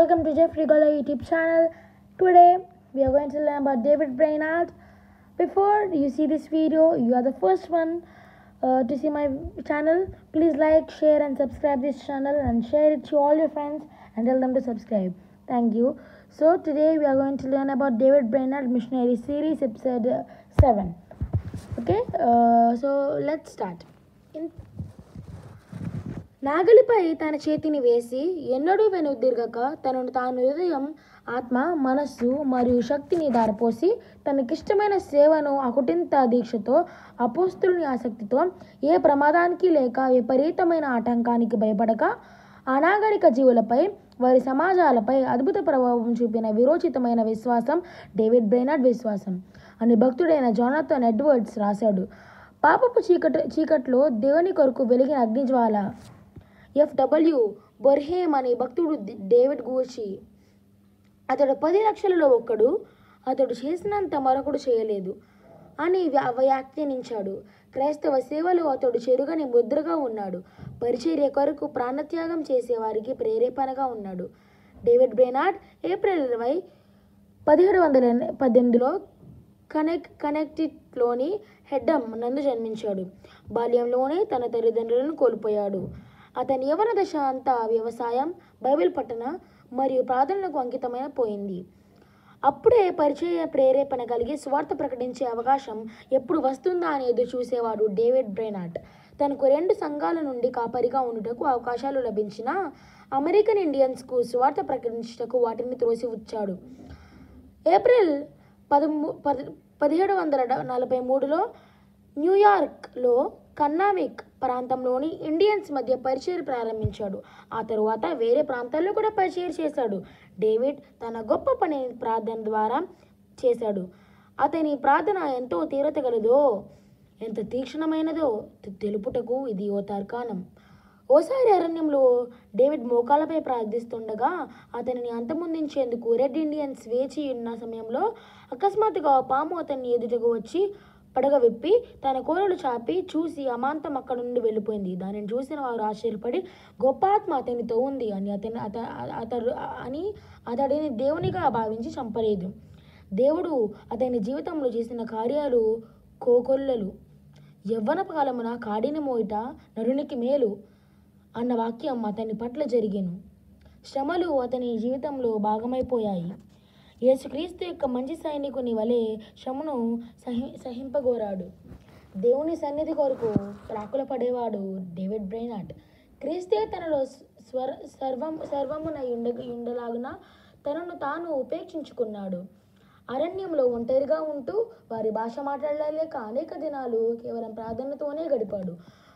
Welcome to Jeffrey Gola YouTube channel. Today we are going to learn about David Brainerd. Before you see this video, you are the first one to see my channel. Please like, share and subscribe this channel and share it to all your friends and tell them to subscribe. Thank you. So today we are going to learn about David Brainerd Missionary Series episode 7. Okay, so let's start. నాగలిపై తన చేతిని వేసి ఎన్నడూ వెనుదిరగక తనను తాను హృదయం, ఆత్మ, మనస్సు మరియు శక్తిని దారపోసి తనకిష్టమైన సేవను అకుటింత దీక్షతో, అపోస్తులుని ఆసక్తితో, ఏ ప్రమాదానికి లేక విపరీతమైన ఆటంకానికి భయపడక అనాగరిక జీవులపై, వారి సమాజాలపై అద్భుత ప్రభావం చూపిన విరోచితమైన విశ్వాసం డేవిడ్ బ్రెయినార్డ్ విశ్వాసం అని భక్తుడైన జోనాథన్ ఎడ్వర్డ్స్ రాశాడు. పాపపు చీకట్లో దేవుని కొరకు వెలిగిన అగ్నిజ్వాల. ఎఫ్డబ్ల్యూ బొర్హేమ్ అనే భక్తుడు డేవిడ్ గూర్చి, అతడు 10 లక్షలలో ఒక్కడు, అతడు చేసినంత మరొకడు చేయలేదు అని వ్యాఖ్యానించాడు. క్రైస్తవ సేవలో అతడు చెరుగని ముద్రగా ఉన్నాడు. పరిచర్య కొరకు ప్రాణత్యాగం చేసే వారికి ప్రేరేపణగా ఉన్నాడు. డేవిడ్ బ్రెయినార్డ్ ఏప్రిల్ 20, 1718లో కనెక్టికట్లోని హెడ్డమ్ నందు జన్మించాడు. బాల్యంలోనే తన తల్లిదండ్రులను కోల్పోయాడు. అతని యవ్వన దశ అంతా వ్యవసాయం, బైబిల్ పఠన మరియు ప్రార్థనలకు అంకితమైన పోయింది. అప్పుడే పరిచయ ప్రేరేపణ కలిగి స్వార్థ ప్రకటించే అవకాశం ఎప్పుడు వస్తుందా అని ఎదురు చూసేవాడు డేవిడ్ బ్రెయినార్డ్. తనకు 2 సంఘాల నుండి కాపరిగా ఉండుటకు అవకాశాలు లభించినా అమెరికన్ ఇండియన్స్కు స్వార్థ ప్రకటించుటకు వాటిని త్రోసిపుచ్చాడు. ఏప్రిల్ 1743లో న్యూయార్క్లో కన్నావిక్ ప్రాంతంలోని ఇండియన్స్ మధ్య పరిచయం ప్రారంభించాడు. ఆ తరువాత వేరే ప్రాంతాల్లో కూడా పరిచయం చేశాడు. డేవిడ్ తన గొప్ప పనిని ప్రార్థన ద్వారా చేశాడు. అతని ప్రార్థన ఎంతో తీవ్రత గలదో, ఎంత తీక్షణమైనదో తెలుపుటకు ఇది ఓ తర్కాణం. ఓసారి అరణ్యంలో డేవిడ్ మోకాలపై ప్రార్థిస్తుండగా అతనిని అంతమొందించేందుకు రెడ్ ఇండియన్స్ వేచి ఉన్న సమయంలో అకస్మాత్తుగా పాము అతన్ని ఎదుటకు వచ్చి పడగ విప్పి తన కోరలు చాపి చూసి అమాంతం అక్కడ నుండి వెళ్ళిపోయింది. దానిని చూసిన వారు ఆశ్చర్యపడి, గొప్ప ఆత్మ అతనితో ఉంది అని అతడిని దేవునిగా భావించి చంపలేదు. దేవుడు అతని జీవితంలో చేసిన కార్యాలు కోకొల్లలు. యవ్వన కాలమున కాడిని మోయిట నరునికి మేలు అన్న వాక్యం అతని పట్ల జరిగెను. శ్రమలు అతని జీవితంలో భాగమైపోయాయి. యేసుక్రీస్తు యొక్క మంచి సైనికుని వలె శ్రమను సహింపగోరాడు. దేవుని సన్నిధి కొరకు ప్రాకుల పడేవాడు డేవిడ్ బ్రెయినార్డ్. క్రీస్తే తనలో సర్వమునై ఉండలాగున తనను తాను ఉపేక్షించుకున్నాడు. అరణ్యంలో ఒంటరిగా ఉంటూ వారి భాష మాట్లాడలేక అనేక దినాలు కేవలం ప్రార్థనతోనే గడిపాడు.